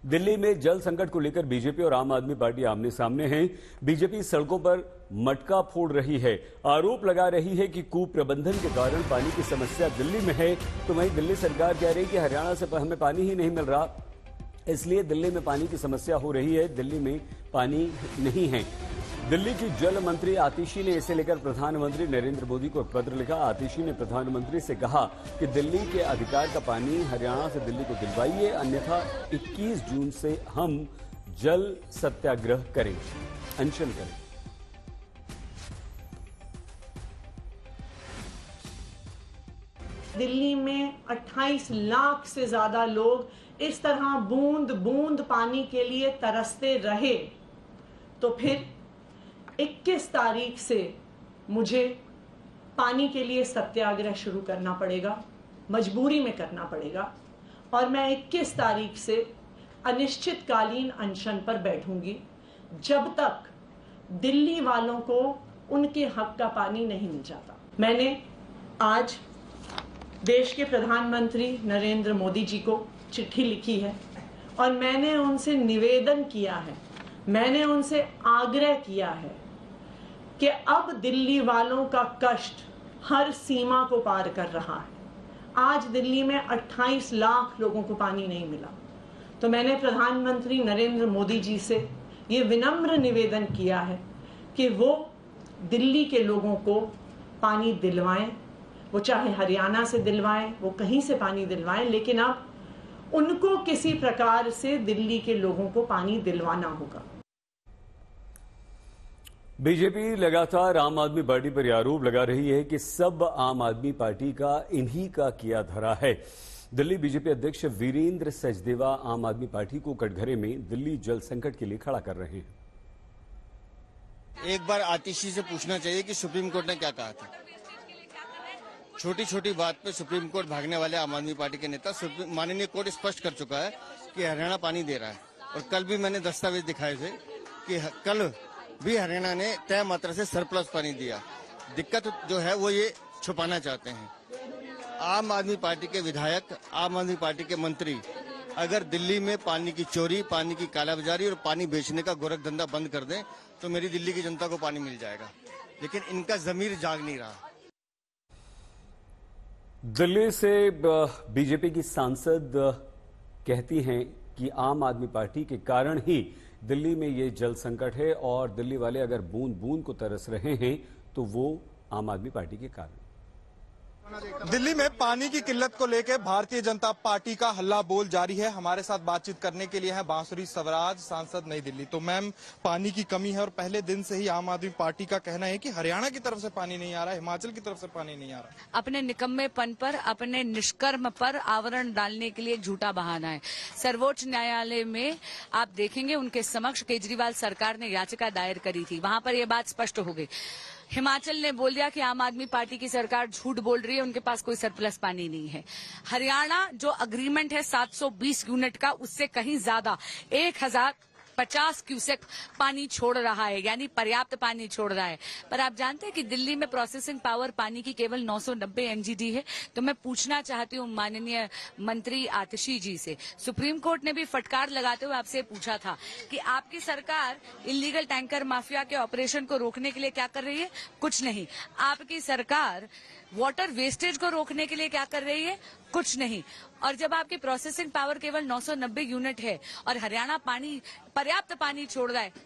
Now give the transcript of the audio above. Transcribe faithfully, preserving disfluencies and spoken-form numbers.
दिल्ली में जल संकट को लेकर बीजेपी और आम आदमी पार्टी आमने सामने हैं। बीजेपी सड़कों पर मटका फोड़ रही है, आरोप लगा रही है कि कुप्रबंधन के कारण पानी की समस्या दिल्ली में है। तो वहीं दिल्ली सरकार कह रही है कि हरियाणा से हमें पानी ही नहीं मिल रहा, इसलिए दिल्ली में पानी की समस्या हो रही है। दिल्ली में पानी नहीं है। दिल्ली की जल मंत्री आतिशी ने इसे लेकर प्रधानमंत्री नरेंद्र मोदी को पत्र लिखा। आतिशी ने प्रधानमंत्री से कहा कि दिल्ली के अधिकार का पानी हरियाणा से दिल्ली को दिलवाइए, अन्यथा इक्कीस जून से हम जल सत्याग्रह करेंगे, अनशन करेंगे। दिल्ली में अट्ठाईस लाख से ज्यादा लोग इस तरह बूंद बूंद पानी के लिए तरसते रहे, तो फिर इक्कीस तारीख से मुझे पानी के लिए सत्याग्रह शुरू करना पड़ेगा, मजबूरी में करना पड़ेगा। और मैं इक्कीस तारीख से अनिश्चितकालीन अनशन पर बैठूंगी जब तक दिल्ली वालों को उनके हक का पानी नहीं मिल जाता। मैंने आज देश के प्रधानमंत्री नरेंद्र मोदी जी को चिट्ठी लिखी है और मैंने उनसे निवेदन किया है, मैंने उनसे आग्रह किया है कि अब दिल्ली वालों का कष्ट हर सीमा को पार कर रहा है। आज दिल्ली में अट्ठाईस लाख लोगों को पानी नहीं मिला, तो मैंने प्रधानमंत्री नरेंद्र मोदी जी से ये विनम्र निवेदन किया है कि वो दिल्ली के लोगों को पानी दिलवाएं, वो चाहे हरियाणा से दिलवाएं, वो कहीं से पानी दिलवाएं, लेकिन अब उनको किसी प्रकार से दिल्ली के लोगों को पानी दिलवाना होगा। बीजेपी लगातार आम आदमी पार्टी पर आरोप लगा रही है कि सब आम आदमी पार्टी का इन्हीं का किया धरा है। दिल्ली बीजेपी अध्यक्ष वीरेंद्र सचदेवा आम आदमी पार्टी को कटघरे में दिल्ली जल संकट के लिए खड़ा कर रहे हैं। एक बार आतिशी से पूछना चाहिए कि सुप्रीम कोर्ट ने क्या कहा था। छोटी छोटी बात पे सुप्रीम कोर्ट भागने वाले आम आदमी पार्टी के नेता, माननीय कोर्ट स्पष्ट कर चुका है कि हरियाणा पानी दे रहा है। और कल भी मैंने दस्तावेज दिखाए थे कि कल भी हरियाणा ने तय मात्रा से सरप्लस पानी दिया। दिक्कत जो है वो ये छुपाना चाहते हैं। आम आदमी पार्टी के विधायक, आम आदमी पार्टी के मंत्री अगर दिल्ली में पानी की चोरी, पानी की कालाबाजारी और पानी बेचने का गोरख धंधा बंद कर दें तो मेरी दिल्ली की जनता को पानी मिल जाएगा, लेकिन इनका जमीर जाग नहीं रहा। दिल्ली से बीजेपी की सांसद कहती हैं कि आम आदमी पार्टी के कारण ही दिल्ली में ये जल संकट है और दिल्ली वाले अगर बूंद बूंद को तरस रहे हैं तो वो आम आदमी पार्टी के कारण। दिल्ली में पानी की किल्लत को लेकर भारतीय जनता पार्टी का हल्ला बोल जारी है। हमारे साथ बातचीत करने के लिए है बांसुरी स्वराज, सांसद नई दिल्ली। तो मैम, पानी की कमी है और पहले दिन से ही आम आदमी पार्टी का कहना है कि हरियाणा की तरफ से पानी नहीं आ रहा, हिमाचल की तरफ से पानी नहीं आ रहा। अपने निकम्मेपन पर, अपने निष्कर्म पर आवरण डालने के लिए एक झूठा बहाना है। सर्वोच्च न्यायालय में आप देखेंगे उनके समक्ष केजरीवाल सरकार ने याचिका दायर करी थी, वहां पर यह बात स्पष्ट हो गई। हिमाचल ने बोल दिया कि आम आदमी पार्टी की सरकार झूठ बोल रही है, उनके पास कोई सरप्लस पानी नहीं है। हरियाणा जो अग्रीमेंट है सात सौ बीस यूनिट का, उससे कहीं ज्यादा एक हजार पचास क्यूसेक पानी छोड़ रहा है, यानी पर्याप्त पानी छोड़ रहा है। पर आप जानते हैं कि दिल्ली में प्रोसेसिंग पावर पानी की केवल नौ सौ नब्बे एमजीडी है। तो मैं पूछना चाहती हूँ माननीय मंत्री आतिशी जी से, सुप्रीम कोर्ट ने भी फटकार लगाते हुए आपसे पूछा था कि आपकी सरकार इलीगल टैंकर माफिया के ऑपरेशन को रोकने के लिए क्या कर रही है? कुछ नहीं। आपकी सरकार वाटर वेस्टेज को रोकने के लिए क्या कर रही है? कुछ नहीं। और जब आपकी प्रोसेसिंग पावर केवल नौ सौ नब्बे यूनिट है और हरियाणा पानी पर्याप्त पानी छोड़ रहा है,